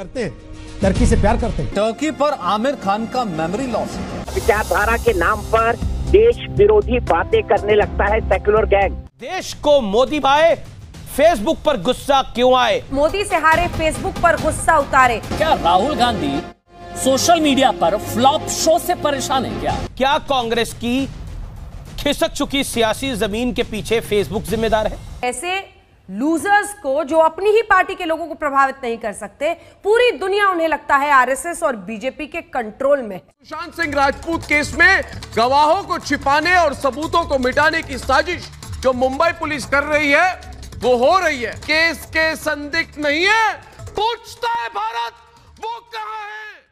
करते हैं, टर्की से प्यार करते हैं। टर्की पर आमिर खान का मेमोरी लॉस। विचारधारा के नाम पर देश विरोधी बातें करने लगता है सेक्युलर गैंग। देश को मोदी भाए, फेसबुक पर गुस्सा क्यों आए? मोदी से हारे, फेसबुक पर गुस्सा उतारे। क्या राहुल गांधी सोशल मीडिया पर फ्लॉप शो से परेशान है क्या कांग्रेस की खिसक चुकी सियासी जमीन के पीछे फेसबुक जिम्मेदार है? ऐसे लूजर्स को जो अपनी ही पार्टी के लोगों को प्रभावित नहीं कर सकते, पूरी दुनिया उन्हें लगता है आरएसएस और बीजेपी के कंट्रोल में। सुशांत सिंह राजपूत केस में गवाहों को छिपाने और सबूतों को मिटाने की साजिश जो मुंबई पुलिस कर रही है वो हो रही है। केस के संदिग्ध नहीं है, पूछता है भारत वो कहां है?